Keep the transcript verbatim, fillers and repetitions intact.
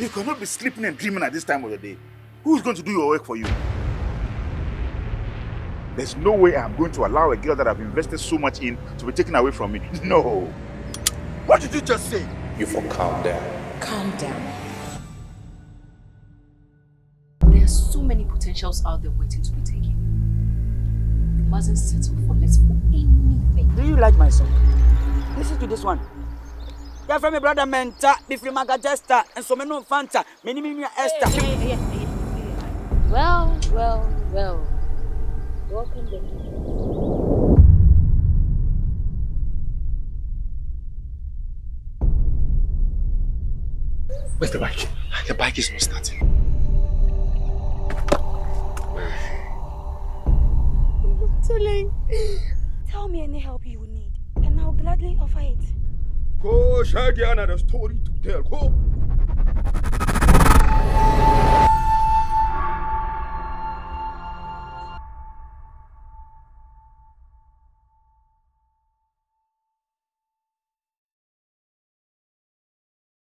You cannot be sleeping and dreaming at this time of the day. Who's going to do your work for you? There's no way I'm going to allow a girl that I've invested so much in to be taken away from me. No. What did you just say? You for calm down. Calm down. There are so many potentials out there waiting to be taken. You mustn't settle for less for anything. Do you like my song? Listen to this one. You're from my brother Menta, Bifri Magadesta, and so many Fanta, many many Esther. Hey, hey, hey, hey, hey. Well, well, well. Welcome back. Where's the bike? The bike is not starting. Darling, tell me any help you would need, and I'll gladly offer it. Go, Shaggy, another story to tell. Go.